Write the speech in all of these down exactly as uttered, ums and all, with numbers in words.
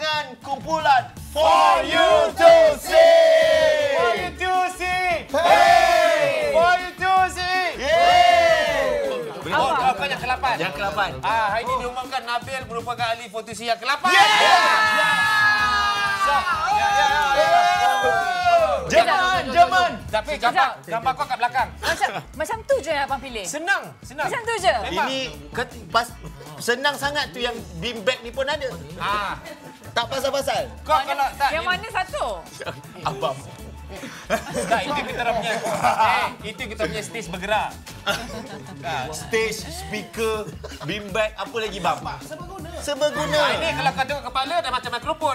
dengan kumpulan For You To See. For You To See. Hey! For You To See. Yeay! Oh, apa yang ke lapan? Yang ke lapan. Ah, hari ini diumumkan Nabil merupakan ahli fotosi yang ke lapan. Yeah! So, ya, ya, ya. Jerman, Jerman. Tapi gambar, gambar kau kat belakang. Macam macam tu je yang abang pilih. Senang, senang. Macam tu je. Ini pas senang sangat tu yang beam bag ni pun ada. Ah, Tak pasal-pasal. kau kalau tak Yang mana satu? Abang. tak itu kita orang punya. Eh, itu kita punya stage bergerak. Stage, speaker, beam bag, apa lagi bang? Seberguna. Seberguna. Ah, ini kalau kau tengok kepala dah macam mikrofon.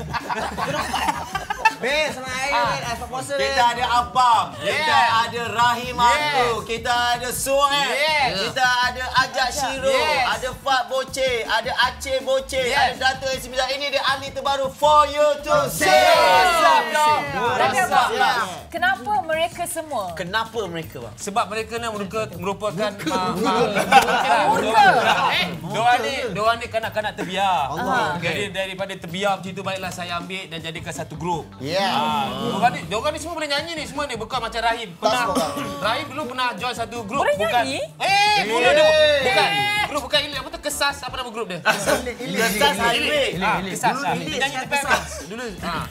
Best sama air, air puasa. Kita ada Abang, kita Yeah. ada Rahim Yeah. Aku, kita ada Suhaib, Yeah. kita ada Ajak Shiro, Yes. ada Fat Boce, ada Aceh Boce, Yes. ada Dato' S sembilan. Ini dia ahli terbaru For You To See. Tapi abang, Ya. kenapa mereka semua? Kenapa mereka bang? Sebab mereka ni merupakan merupakan uh, Murka. Eh, diorang ni, diorang ni kanak-kanak terbiar. Jadi daripada terbiar macam itu baiklah saya ambil dan jadikan satu grup. Ya. Ah, diorang ni, diorang ni semua boleh nyanyi ni semua ni, bukan macam Rahim. Pernah Rahim dulu pernah join satu grup. Boleh bukan nyanyi? Eh, dulu dia bukan. Grup bukan Ilik, apa tu Kesas, apa nama grup dia? Kesas Highway. Ah, Kesas. ah. Dia nyanyi tepi dulu. Ah.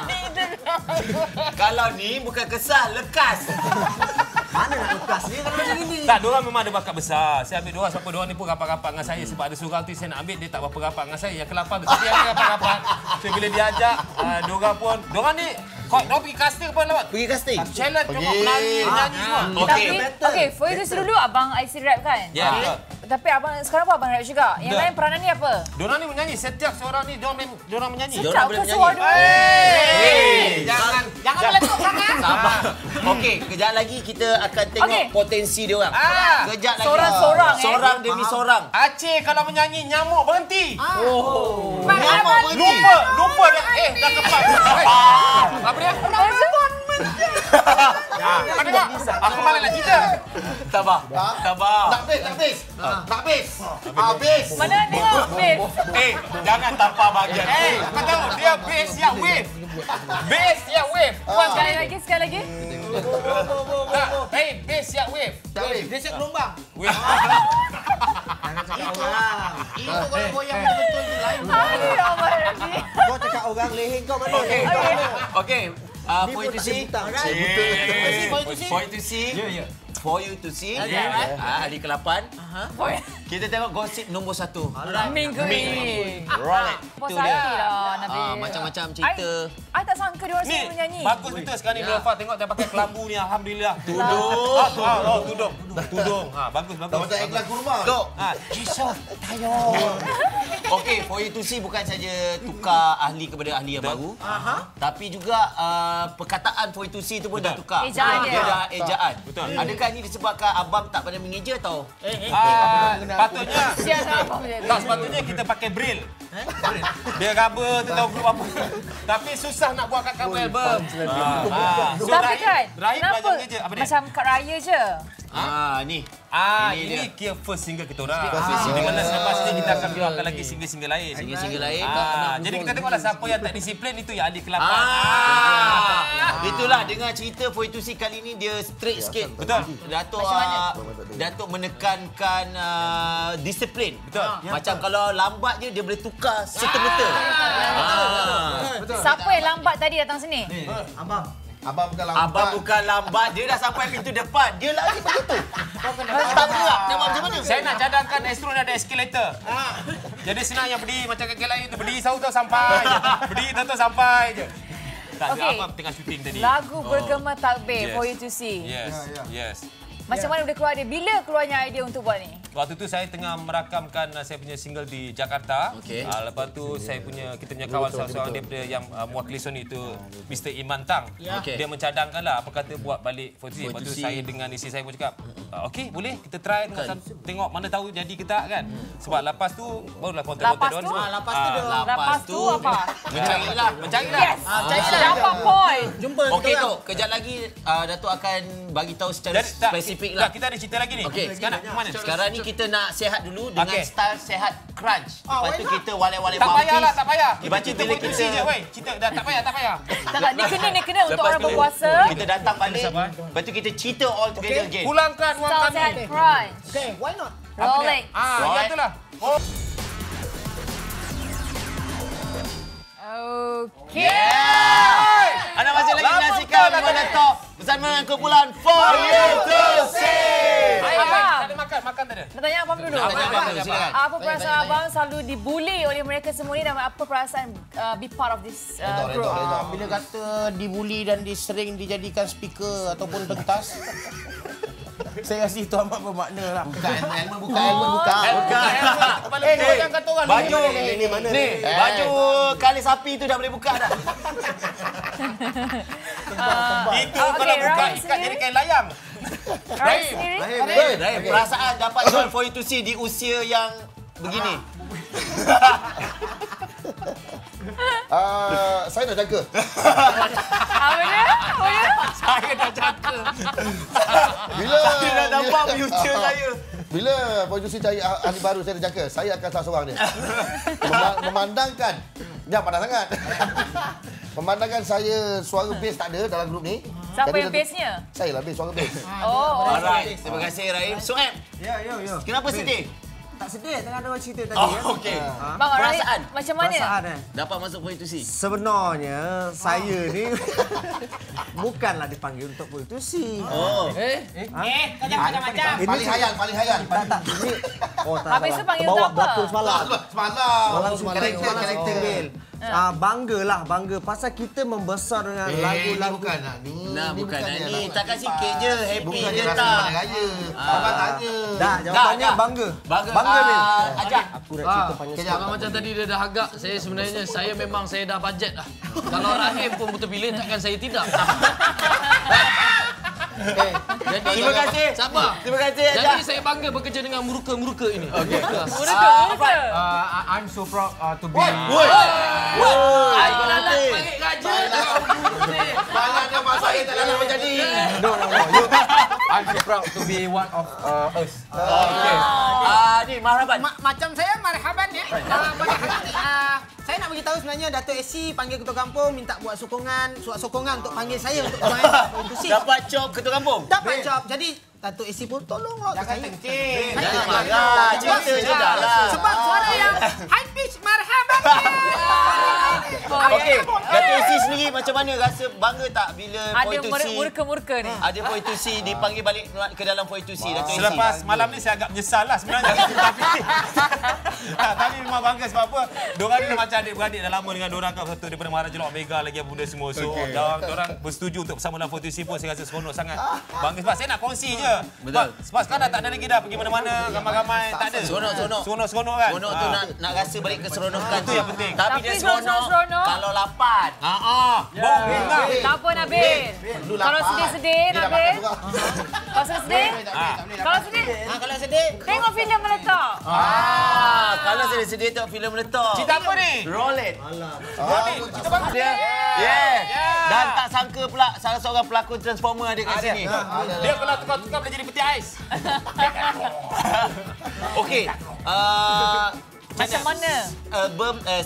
Kalau ni bukan kesah, lekas. Mana nak lekas ni kalau macam ini? Tak, diorang memang ada bakat besar. Saya ambil diorang, siapa diorang ni pun rapat-rapat dengan saya. Sebab ada seorang tu saya nak ambil, dia tak berapa rapat dengan saya. Yang ke lapan tu, tapi yang rapat-rapat. So, bila dia ajak, uh, diorang pun, diorang ni, kau diorang pergi casting apa lewat? Pergi casting. Challenge, Pergi. tengok menari, nyanyi semua. Tapi, okey, for you to dulu abang I C rap kan? Ya, betul. Tapi abang sekarang pun abang rap juga. Yang Betul. lain peranan ni apa? Diorang ni menyanyi, setiap seorang ni, diorang, diorang menyanyi. Sedap boleh ke menyanyi. suara dia? Hey, jangan, Jangan meletup sangat. Sabar. Okey, kejap lagi kita akan tengok Okey. potensi dia orang. Ah, Kejap lagi. Seorang-seorang, eh. Seorang demi seorang. Aceh kalau menyanyi, nyamuk berhenti. Oh. Mak Nyamuk Abang berhenti. Lupa, lupa dah. Eh, dah kepak. Ah. Apa dia? Ah, kau tengok, aku malah nak cerita. Sabar. Sabar. Tak habis, tak habis. Tak habis. Habis. Mana tengok, babe? Eh, jangan tanpa bahagian. Eh, kau tahu, dia bass yang wave. Bass yang wave. Buat sekali lagi, sekali lagi. Tak, eh, bass yang wave. Tak habis. Dia siap gelombang. Wave. Jangan cakap orang. Itu kalau goyang betul-betul tu lain. Aduh, abang ni. Kau cakap orang leher kau mana? Okey. Okey. Okey. Uh, Ni for you pun to tak see. bintang kan? For you to see. Ya, ya. For you to see. Ya. Ah, hari ke lapan. Boy, Kita tengok gosip nombor satu. minggu ini. Right. Puas Itu dia. hati lah, Nabil. Ah, macam-macam cerita. I, I tak sangka dia orang Ni, semua menyanyi. bagus betul sekarang ni Nurafah tengok dia pakai kelambu ni, alhamdulillah. Tudung. Ah, tu- ah, oh, tudung. Tudung. Ha, bagus bagus. Macam iklan kurma. Tok. Ha, Kisah tayo. Okey, for you to see bukan saja tukar ahli kepada ahli yang baru. Tapi juga uh, perkataan for you to see tu pun dah tukar. Ejaan Dia dia. dah ejaan. Betul. Adakah ini disebabkan abang tak pandai mengeja atau? Ah, patutnya Siap tak abang macam tak tu. sepatutnya kita pakai braille. Dia rubber tu tahu grup apa. Tapi susah nak buat kat cover album. Ah, so Tapi Rahim- kan, Rahim kenapa belajar mengeja. Apa dia? macam kat raya je? Ah, ni. Ah, Ini ini kira first single kita orang. First single. Di mana selepas ini kita akan keluarkan lagi single-single lain. Single-single lain. Ah, jadi kita tengoklah siapa yang tak disiplin itu yang ahli ke lapan. Ah, itulah dengan cerita for you to see kali ni dia straight sikit. Betul. Datuk Macam mana? uh, Datuk menekankan uh, disiplin. Betul. Macam kalau lambat je dia boleh tukar serta-merta. Ah. Siapa yang lambat tadi datang sini? Abang. Abang bukan lambat. Abang bukan lambat, dia dah sampai pintu depan. Dia lagi begitu. Tak gerak. Dia buat macam mana? Saya nak cadangkan Astro ni ada eskalator. Jadi senang yang berdiri macam kaki lain tu berdiri tahu-tahu sampai je. Berdiri tahu-tahu sampai je. Tak ada Okey. apa tengah syuting tadi. Lagu bergema takbir Yes. for you to see. Yes. Yes. Macam mana boleh keluar dia? Bila keluarnya idea untuk buat ni? Waktu tu saya tengah merakamkan uh, saya punya single di Jakarta. Okey. Uh, lepas tu saya punya kita punya kawan salah seorang daripada yang uh, mewakili Sony itu Mister Iman Tang. Okey. Dia mencadangkan lah apa kata buat balik fotosi. Lepas tu Fotosi. saya dengan isteri saya pun cakap, uh, okey boleh kita try tengok, tengok mana tahu jadi kita kan. Sebab lepas tu barulah konten-konten Lepas diorang tu? semua. Ah, lepas tu dia Lepas tu apa? Mencarilah, mencarilah. Yes! Dapat point! Jom jumpa Okey kita Tok, kejap lagi uh, Datuk akan bagi tahu secara Jadi, tak, spesifik tak, lah. kita ada cerita lagi ni. Okey, sekarang nak ke mana? Sekarang ni kita nak sihat dulu dengan Okey. style sihat crunch. Ah, Lepas why tu not? kita walai-walai Tak payahlah, tak payah. Kita Lepas tu cerita bila puisi kita je, weh. Cerita dah tak payah, tak payah. Tak tak, ni kena, ni kena untuk Lepas orang tu, berpuasa. kita datang balik. Lepas tu kita cerita all together again. Pulangkan wang Style kami. sehat crunch. Okay, why not? Rolex. Ah, Right. yang itulah. Oh. Okey. Yeah! Anda masih lagi Lama menyaksikan betul, Mana Datuk. Talk bersama dengan kumpulan For You To See. Hai, Abang. hai, tak ada makan, makan tak ada. Nak tanya abang dulu. Nak tanya abang dulu, silakan. Apa perasaan abang selalu dibuli oleh mereka semua ni dan apa perasaan uh, be part of this uh, group? Ah, bila kata dibuli dan disering dijadikan speaker ataupun pentas, saya rasa itu amat bermakna lah. Bukan, Elmer bukan. Elmer bukan. Bukan. Eh, ni yang kata orang Baju ni, ni, ni, mana ni, ni? baju kali sapi tu dah boleh buka dah. Itu Ah, kalau okey, buka Rahim ikat sendiri? jadi kain layang. Rahim sendiri? Rahim, Rahim, perasaan dapat join For You To See di usia yang begini. Uh, saya dah jaga. Apa dia? Apa dia? Saya dah jaga. Bila Dia dah nampak future saya. Bila produksi cari ah- ahli baru saya dah jaga, saya akan salah seorang dia. Mema- memandangkan, jangan pandang sangat. Memandangkan saya suara bass tak ada dalam grup ni. Siapa Jadi yang tentu- bassnya? Saya lah bass, suara bass. Oh, oh. Alright, terima kasih Rahim. Soeb, Ya, ya, ya. kenapa sedih? Tak sedih, tengah ada orang cerita tadi ya. Oh, okey. Bang Rahim, Perasaan macam mana? Perasaan eh. dapat masuk For You To See. Sebenarnya saya ni bukanlah dipanggil untuk politisi. Oh. Eh, kau jangan macam-macam. Paling hayal, paling hayal. Tak, tak. Ini, oh, tak Habis tu salah. panggil Terbawa untuk apa? beratur semalam. Semalam. Malam semalam. Karakter, Malam karakter. Bil. Ah, banggalah, bangga. Pasal kita membesar dengan Eh, ni lagu-lagu. bukan nak ni. Nah, bukan nak dia ni. nak Takkan lepas. sikit je. Happy Bukan je dia rasa tak? pandang raya. Abang tanya. Dah, jawapannya dah. bangga. Bangga. Bangga, Bil. Ah, Ajak. Aku nak cerita panjang Kejap, sikit. Abang macam tadi dia dah agak, saya sebenarnya saya memang saya dah bajet dah. Kalau Rahim pun betul pilih takkan saya tidak. Eh, Jadi, Terima kasih. Sabar. Terima kasih Ajak. Jadi saya bangga bekerja dengan muruka-muruka ini. Okey. Muruka, Ah, muruka. Uh, I'm so proud uh, to be... Woi. Aku nak panggil raja. malah dia mak saya tak lalu menjadi. No, no, no. You, I'm so proud to be one of uh, us. Okey. Ah, ni marhaban. Ma- macam saya marhaban ya. Ah, pada hari ni, ah, saya nak beritahu sebenarnya Datuk A C panggil ketua kampung minta buat sokongan, surat sokongan untuk panggil saya untuk join politisi. Dapat job ketua kampung. Dapat job. Jadi Datuk A C pun tolonglah ke saya. Jangan marah. Cerita je dah lah. Sebab suara yang high pitch marhaban. Okey. Datuk A C sendiri macam mana rasa bangga tak bila For Ada You To See? muruka-muruka ni. Ada For You To See dipanggil balik ke dalam For You To See. Datuk A C. Selepas malam ni saya agak menyesal lah sebenarnya. Tapi tak, tapi memang bangga sebab apa? Diorang ni macam adik-beradik dah lama dengan diorang kan satu daripada Maharaja Lok Omega lagi yang muda semua. So okay. diorang, diorang bersetuju untuk bersama dalam For You To See pun saya rasa seronok sangat. Bangga sebab saya nak kongsi je. Betul. Sebab, sebab sekarang dah tak ada lagi dah pergi mana-mana ramai-ramai tak ada. Seronok, seronok. Seronok-seronok kan. Seronok tu Ah. nak nak rasa balik keseronokan Itu yang penting. Tapi, Tapi dia seronok seronok-seronok. kalau lapar. Ha ah. Bau bingung. Tak apa Nabil. Kalau sedih-sedih Nabil. Kalau sedih, kalau sedih, Ha, kalau sedih, tengok filem meletak. Ah, kalau saya sedih tengok filem meletak. Cerita apa ni? Roll it. Rodi, cerita bagus Dia, yeah. Dan tak sangka pula salah seorang pelakon Transformer ada kat sini. Dia kalau tukar-tukar boleh jadi peti ais. Okey. Uh, Macam mana? album eh,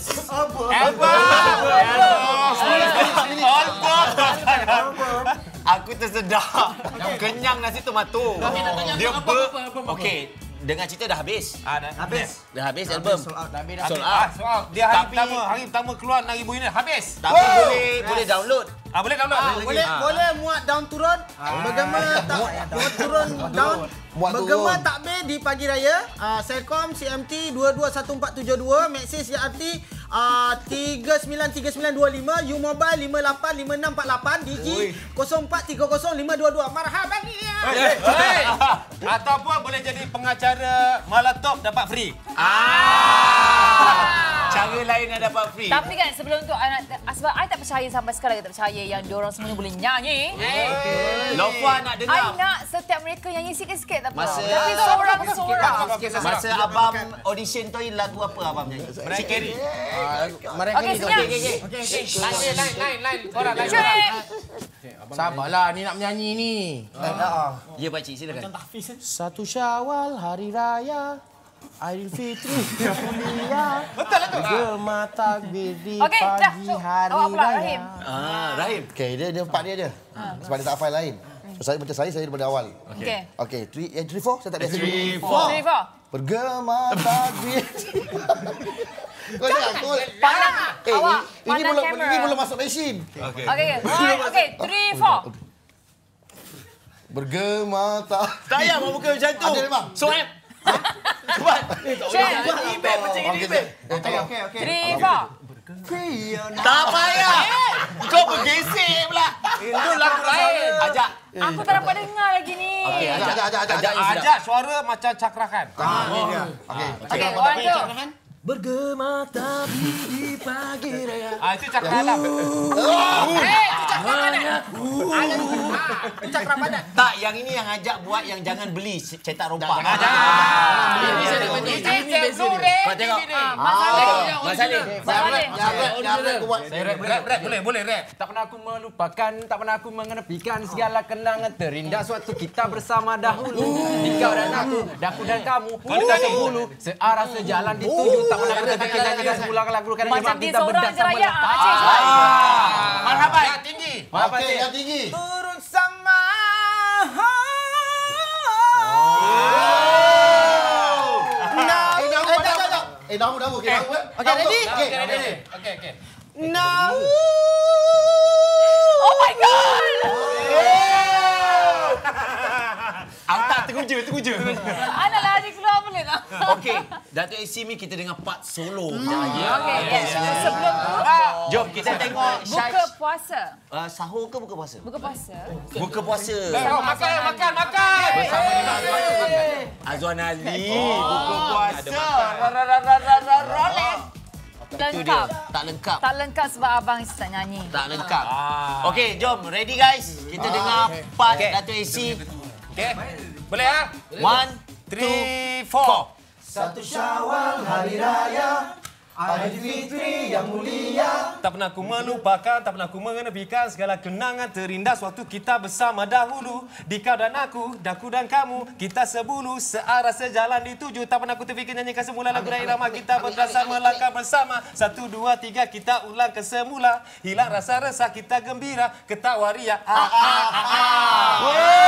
aku tersedak. Kenyang nasi tomato. Dia ber... Okey, dengan cerita dah habis. Ah, dah habis. Dah habis album. Sold out. Nabil Sold Ah, out. soal dia hari Tapi- pertama, hari pertama keluar enam ribu unit habis. Tapi boleh boleh download. Ah, boleh download. Ah, boleh Ah. boleh muat down turun. Bergema tak muat turun down. Muat Bergema turun. takbir di pagi raya. Uh, Selcom C M T dua dua satu empat tujuh dua, Maxis C R T uh, tiga sembilan tiga sembilan dua lima, U Mobile lima lapan lima enam empat lapan, Digi kosong empat tiga kosong lima dua dua. Marhaban ya. Hey. Ataupun boleh jadi pengacara malah top dapat free. Ah. Cara lain nak dapat free. Tapi kan sebelum tu, I nak, sebab I tak percaya sampai sekarang, I tak percaya yang diorang semua boleh nyanyi. Lofa nak dengar. I nak setiap mereka nyanyi sikit-sikit tak apa. Masa- Tapi seorang-seorang. Masa abang audition tu, lagu apa abang nyanyi? Sikit. Okey, senyap. Lain, lain, lain, lain. Korang lain. Cik. Sabarlah, ni nak menyanyi ni. Ya pakcik, silakan. Satu Syawal hari raya Aidilfitri mulia. Betul lah tu. Bergema takbir di Okey, dah. pagi So, hari awak pula, raya. Rahim. Ah, Rahim. Okey, dia dia part dia je. Sebab dia tak file lain. So, saya macam saya, saya daripada awal. Okey. Okey, three, eh, three, four, saya tak ada. Three, four. Three, four. Bergema takbir. Kau jangan, kau... Pandang. Eh, Awak, ini, ini pandang belum kamera. ini belum masuk mesin. Okey. Okey, one, okey, three, four. Bergema tak... Tak payah mau buka macam tu. Ada memang. Soap. Cepat. Cik. Ibet macam ini, Ibet. Okey, okey. Three, four. Tak payah. Kau bergesek pula. Itu lagu lain. Ajak. Aku tak dapat dengar lagi ni. Okey, ajak, ajak, ajak, ajak. Ajak suara macam cakrakan. Okey. Okey, one, two. Bergema tapi di pagi raya. Ah, itu cakrakan. Eh, itu cakap mana? Tak, yang ini yang ajak buat yang jangan beli cetak rompak. Ini saya nak menyanyi. Ini beza dia. Kau tengok. Masalah. Mas Ali. Masalah. Saya rap, Rap, rap, boleh, boleh rap. Tak pernah aku melupakan, tak pernah aku mengenepikan segala kenangan terindah suatu kita bersama dahulu. Di kau dan aku, daku dan kamu, kita sebulu, searah sejalan dituju. Tak pernah kita fikir nyanyikan semula lagu karena Macam memang di kita seorang berdasar je raya. meletak. Acik, sorry. Marhaban. Yang tinggi. Apa Okey, dia? yang tinggi. Turun sama. Nah, eh, dah, dah, dah, dah. Eh, dah, dah, okey, dah. Okey, ready? Okey, ready. Okey, okey. Now. Oh my God! Angkat terguja, terguja. Ana lari keluar boleh tak? Okey, Datuk Isi ni kita dengar part solo kejap lagi. Okey, yes. Sebelum tu, Jom kita tengok buka Syah. puasa. Uh, sahur ke buka puasa? Buka puasa. Buka puasa. Oh, makan, makan, makan. Azwan Ali buka puasa. Rolex. Itu dia. Lengkap. Tak lengkap. Tak lengkap sebab abang tak nyanyi. Tak lengkap. Okey, jom. Ready guys? Kita dengar part Datuk Isi. Okey. Boleh ah? One, Three, four. Satu Syawal hari raya Aidilfitri yang mulia. Tak pernah ku melupakan, tak pernah ku mengenepikan segala kenangan terindah suatu kita bersama dahulu. Di kau dan aku, daku dan kamu, kita sebulu, searah sejalan dituju. Tak pernah ku terfikir nyanyikan semula lagu dan irama kita berdasar melangkah bersama. Satu, dua, tiga, kita ulang ke semula. Hilang rasa resah, kita gembira, ketawa ria. Ah, ah, ah, ah.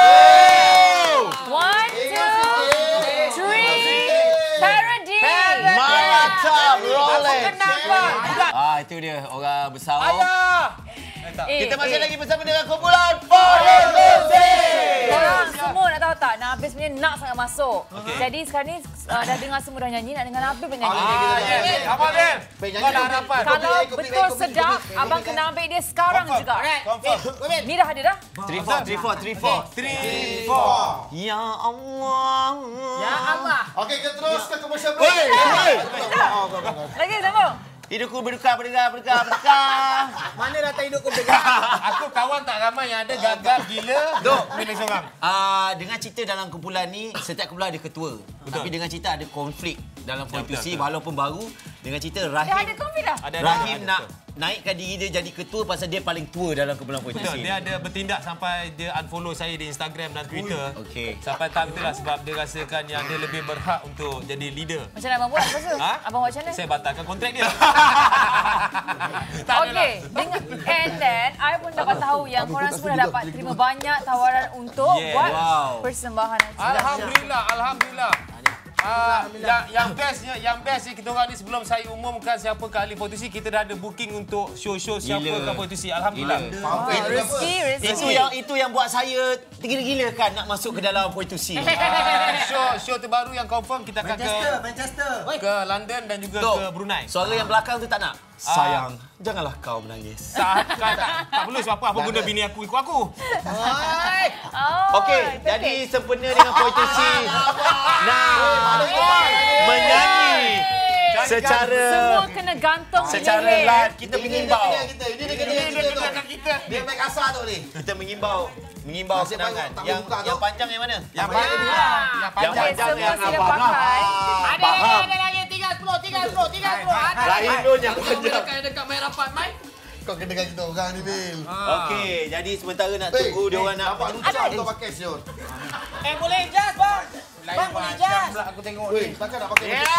One, two, three. Parody. mantap Rolex. Kenapa? Ah, itu dia orang bersama. Ayah! Eh, Kita masih eh. lagi bersama dengan kumpulan Politisi. Korang semua nak tahu tak, Nabil sebenarnya nak sangat masuk. Jadi sekarang ni uh, dah dengar semua dah nyanyi, nak dengar Nabil bernyanyi. Ah, ya, ya. Abang Bil, kau nak harapan? Kalau betul sedap, abang kena ambil dia sekarang juga. Ni dah ada dah. Three four, three four, three four. Three, four. Ya Allah. Ya Allah. Okey, kita terus ke commercial break. Lagi sambung. Hidupku berduka, berduka, berduka, berduka. Mana datang hidup kau bergerak? Aku kawan tak ramai yang ada gagal gila. Duk, pilih seorang. Ah, dengan cerita dalam kumpulan ni, setiap kumpulan ada ketua. Betul. Tapi dengan cerita ada konflik dalam politisi walaupun baru. Dengan cerita Dah ada Rahim, konflik dah. Ada Rahim ada, nak betul. naikkan diri dia jadi ketua pasal dia paling tua dalam kumpulan Betul, politisi. dia ada bertindak sampai dia unfollow saya di Instagram dan Twitter. Okey. Sampai tak betul lah sebab dia rasakan yang dia lebih berhak untuk jadi leader. Macam mana abang buat lepas tu? Ha? Abang buat macam mana? Saya batalkan kontrak dia. Tak ada Okey, dengan and then I pun dapat tahu yang korang semua dah dapat terima banyak tawaran untuk Yeah. buat Wow. persembahan. Alhamdulillah, alhamdulillah. Uh, yang yang bestnya, yang bestnya kita orang ni sebelum saya umumkan siapa ke ahli politisi, kita dah ada booking untuk show-show siapa Gila. ke politisi. Alhamdulillah. Oh, rezeki, rezeki. Itu yang itu yang buat saya tergila-gila kan nak masuk ke dalam politisi. show show terbaru yang confirm kita akan ke Manchester. ke London dan juga Tok, ke Brunei. Suara yang belakang tu tak nak. Sayang, janganlah kau menangis. Tak, tak, tak, tak perlu sebab apa? Apa guna bini aku ikut aku? Oh, Okey, jadi sempena dengan politisi. Nah, menyanyi. secara Semua kena gantung secara leher. live kita Ini mengimbau. dia kita, ini dia kita kita. Dia main kasar tu ni. Kita mengimbau, mengimbau Nasib kenangan. baik tak Yang buka tu. yang panjang yang mana? Yang panjang. Yang Yang panjang. panjang Semua yang sila abang. pakai. Ada lagi, ada lagi. Tiga sepuluh, tiga sepuluh, tiga sepuluh. Rahim dun yang Kau panjang. dekat dekat main rapat, Mai. Kau kena dengan kita orang ni, Bil. Okey, jadi sementara nak Hey, tunggu dia orang nak nampak lucah kau pakai siot. Eh, boleh jas, bang. Bang, boleh jas. Aku tengok Weh, takkan nak pakai Ya.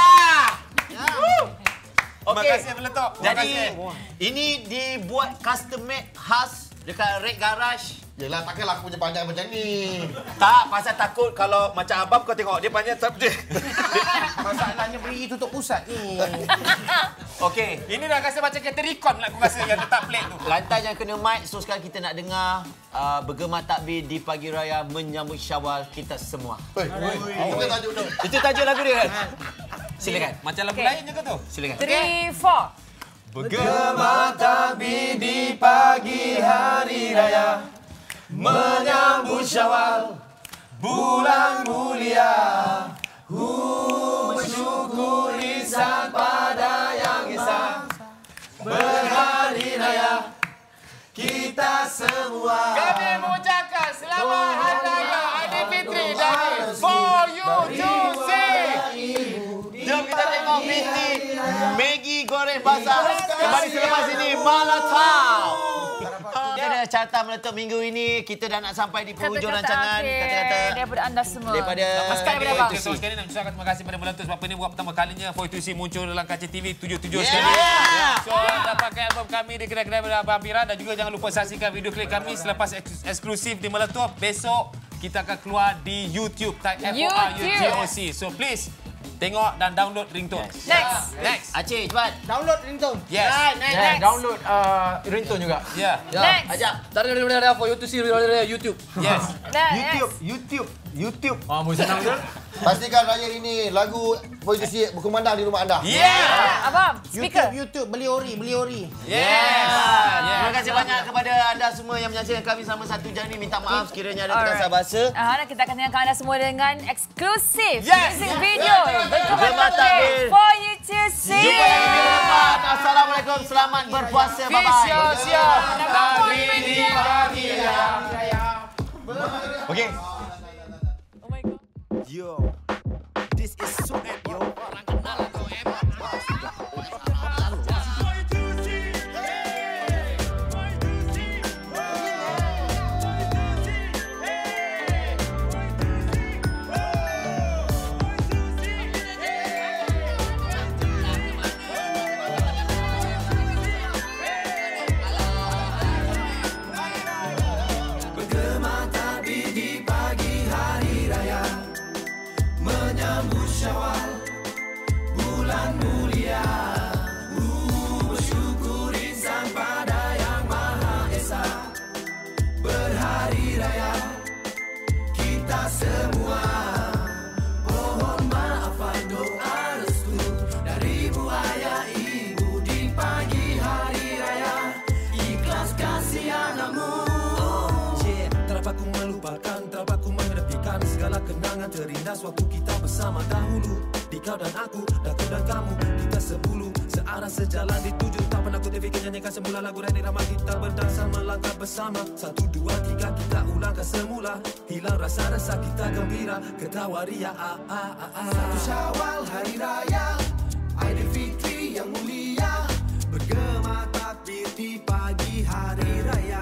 Terima Okey. kasih Meletup. Terima Jadi kasih. ini dibuat custom made khas dekat Red Garage. Yelah, takkanlah aku punya panjang macam ni. Tak, pasal takut kalau macam abang kau tengok dia panjang tak dia. masalahnya beri tutup pusat ni. Okey. Ini dah rasa macam kereta recon lah aku rasa yang letak plate tu. Lantai yang kena mic, so sekarang kita nak dengar uh, bergema takbir di pagi raya menyambut Syawal kita semua. Weh, bukan tajuk tu. Itu tajuk lagu dia kan? Silakan. Macam lagu Okey. lain je ke tu? Silakan. Three, four. Bergema takbir di pagi hari raya menyambut Syawal bulan mulia. Hu bersyukuri Sang pada Yang Esa berhari raya kita semua. Kami mengucapkan selamat Hari Raya Aidilfitri dari For You to See. Jom kita tengok Binti Maggi goreng basah kembali selepas ini Malatau. Dia ada carta meletup minggu ini. Kita dah nak sampai di penghujung Kata-kata rancangan. akhir Kata-kata daripada anda semua. daripada Sekali daripada abang. Terus sekali nak ucapkan terima kasih kepada Meletup sebab ini buat pertama kalinya For You to See muncul dalam kaca T V tujuh tujuh Yeah. sekali. So dapatkan album kami di kedai-kedai berhampiran dan juga jangan lupa saksikan video klip kami selepas eks- eksklusif di Meletup. Besok kita akan keluar di YouTube. Type F O R U G O C. So please tengok dan download ringtone. Next. Next. Aceh cepat. Download ringtone. Yes. Next. Yeah, download uh, ringtone juga. Yeah. Next. Ajak. Tarik dari mana For You to See dari YouTube. Yes. Next. YouTube, YouTube. Ah, mu senang ke? Pastikan raya ini lagu posisi berkumandang di rumah anda. Yeah. Abang, speaker. YouTube, YouTube. Beli ori, beli ori. Yes. Terima kasih banyak kepada anda semua yang menyaksikan kami selama satu jam ini. Minta maaf sekiranya ada Alright. terkasar bahasa. Ah, dan kita akan tengokkan anda semua dengan eksklusif Yes. music video. Bergema Bergema takbir takbir. For You to See. Jumpa lagi minggu depan. Assalamualaikum. Selamat berpuasa. Bye-bye. Siap-siap. Hari di pagi raya. Okey. Oh my God. Yo. This is Suet, yo. terindah waktu kita bersama dahulu. Di kau dan aku, aku dan kamu, kita sepuluh searah sejalan dituju. Tak pernah ku terfikir nyanyikan semula lagu dan irama kita berdansa melangkah bersama. Satu, dua, tiga, kita ulangkan semula. Hilang rasa-rasa kita gembira, ketawa ria. Ah, ah, ah, ah. Satu Syawal hari raya, Aidilfitri yang mulia, bergema takbir di pagi hari raya.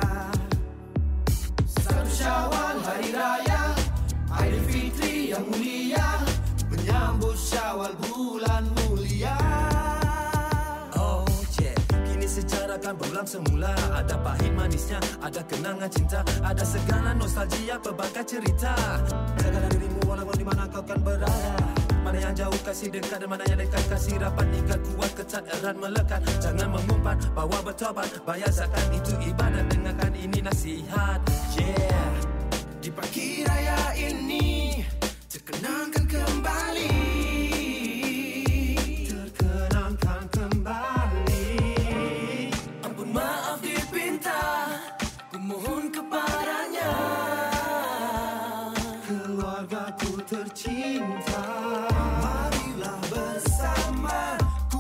Satu Syawal hari raya, Aidilfitri yang mulia, menyambut Syawal bulan mulia. Oh yeah, kini sejarah kan berulang semula. Ada pahit manisnya, ada kenangan cinta, ada segala nostalgia pelbagai cerita. Jagalah dirimu walaupun di mana kau kan berada. Mana yang jauh kasih dekat dan mana yang dekat kasih rapat. Ikat kuat ketat erat melekat. Jangan mengumpat bawa bertobat. Bayar zakat itu ibadat. Dengarkan ini nasihat. Yeah. Di pagi raya ini terkenangkan kembali. Terkenangkan kembali. Ampun maaf dipinta, ku mohon kepadanya. Keluargaku tercinta, marilah bersama ku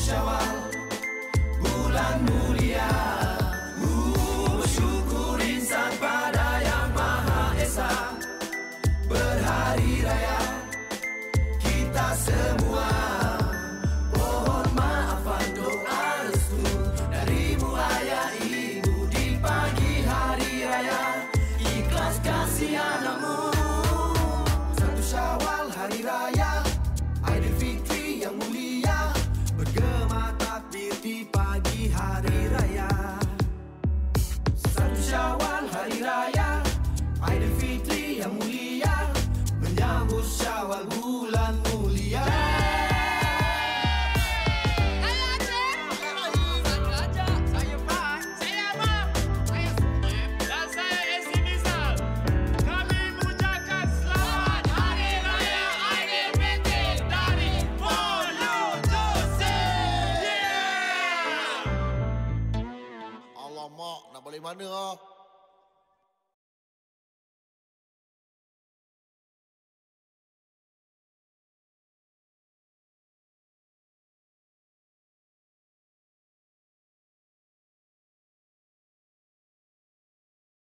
Syawal, bulan mulia. Uh, bersyukur insan pada Yang Maha Esa. Berhari raya kita semua, mohon maafan doa restu darimu ayah ibu di pagi hari raya. Ikhlas kasih anakmu. Satu Syawal hari raya, Aidilfitri yang mulia. Bergema takbir di pagi hari raya. Satu Syawal hari raya, Aidilfitri yang mulia. Menyambut Syawal bulan mulia. Alamak, nak balik mana ah?